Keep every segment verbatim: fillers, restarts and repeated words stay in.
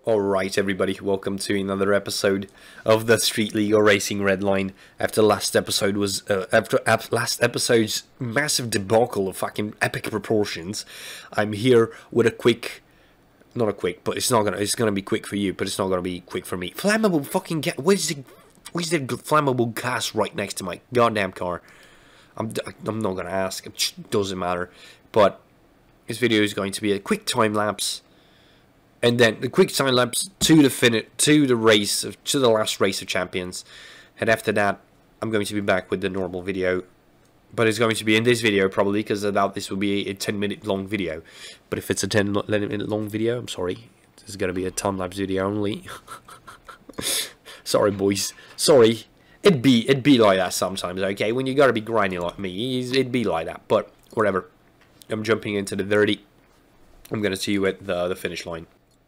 Alright everybody, welcome to another episode of the Street Legal Racing Redline. After last episode was, uh, after ap last episode's massive debacle of fucking epic proportions, I'm here with a quick, not a quick, but it's not gonna, it's gonna be quick for you, but it's not gonna be quick for me. Flammable fucking gas, where's the, where's the flammable gas right next to my goddamn car? I'm, I'm not gonna ask, it doesn't matter, but this video is going to be a quick time lapse. And then the quick time lapse to the fin to the race of to the last race of champions, and after that, I'm going to be back with the normal video, but it's going to be in this video probably because I doubt this will be a ten minute long video. But if it's a ten minute long video, I'm sorry, this is going to be a time lapse video only. Sorry, boys. Sorry. It'd be it'd be like that sometimes. Okay, when you gotta be grinding like me, it'd be like that. But whatever. I'm jumping into the dirty. I'm gonna see you at the the finish line.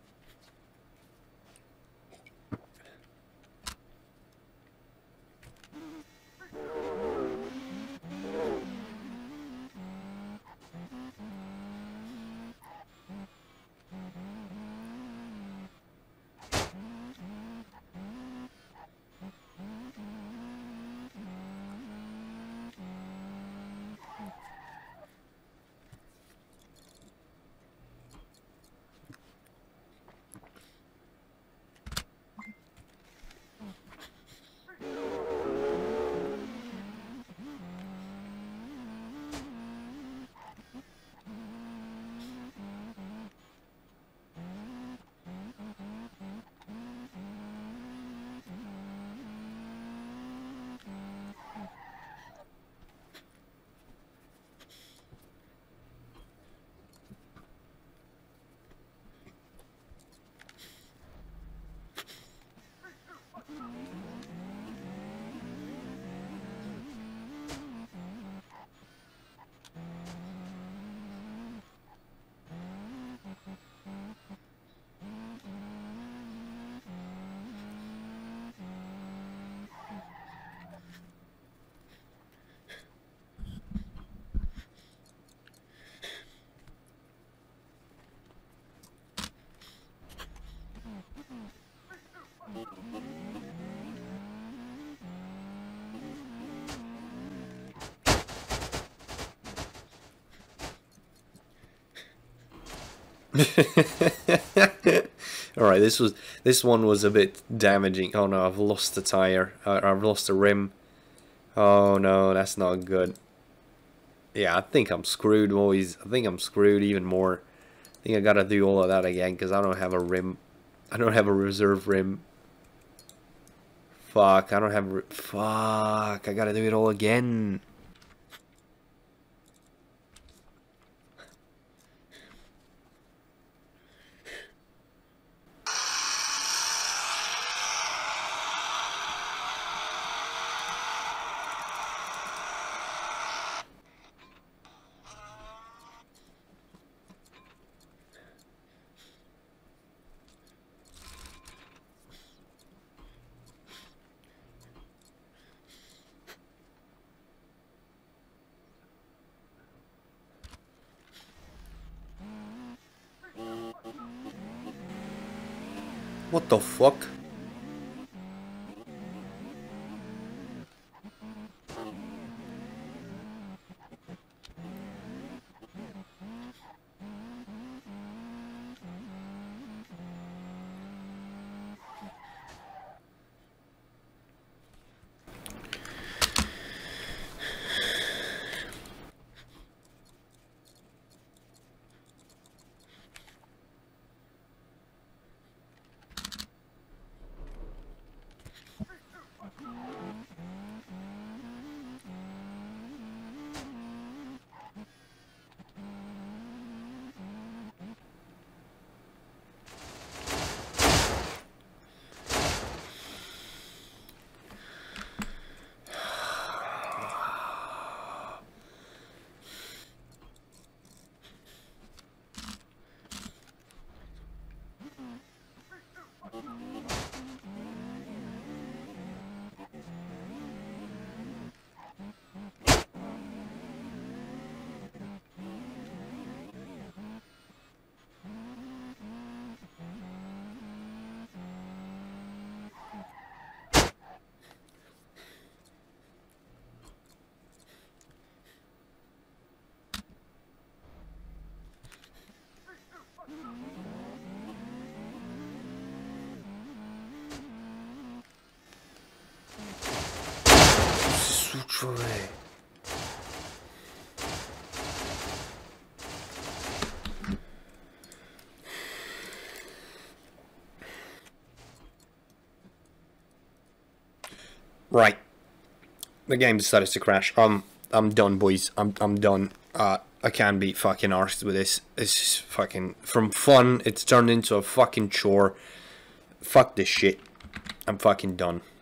Alright, this was this one was a bit damaging. Oh no, I've lost the tire. Uh, I've lost the rim. Oh no, that's not good. Yeah, I think I'm screwed, boys. I think I'm screwed even more. I think I gotta do all of that again because I don't have a rim. I don't have a reserve rim. Fuck, I don't have a fuck, I gotta do it all again. What the fuck? Troy. Right. The game decided to crash. Um, I'm done, boys. I'm I'm done. Uh, I can't be fucking arsed with this. It's just fucking from fun. It's turned into a fucking chore. Fuck this shit. I'm fucking done.